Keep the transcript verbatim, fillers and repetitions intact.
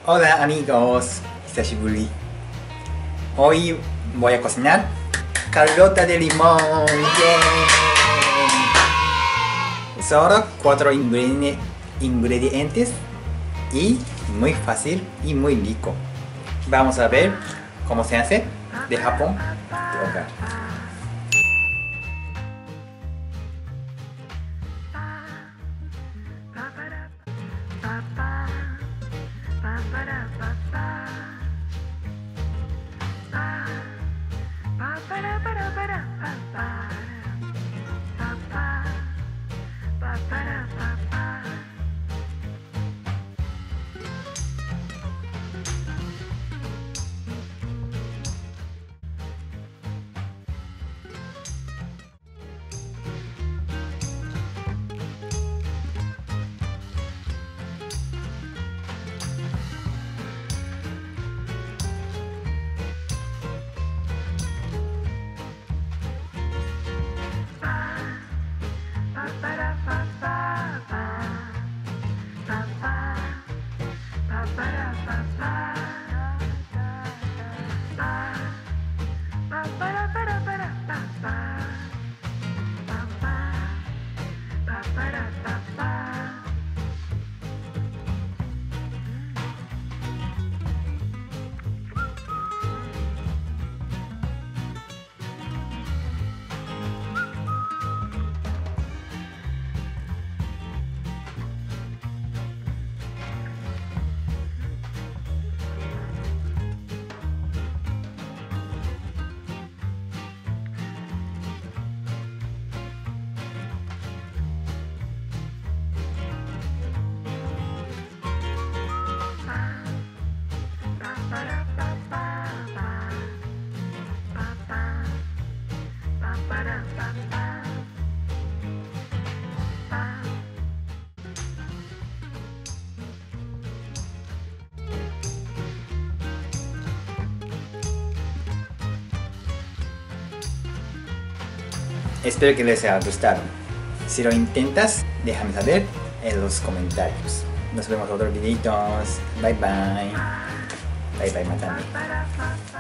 Hola amigos, Hisashiburi. Hoy voy a cocinar carlota de limón. ¡Yay! Solo cuatro ingredientes, ingredientes y muy fácil y muy rico. Vamos a ver cómo se hace de Japón de hogar. Espero que les haya gustado. Si lo intentas, déjame saber en los comentarios. Nos vemos en otros videitos. Bye bye. Bye bye, matane.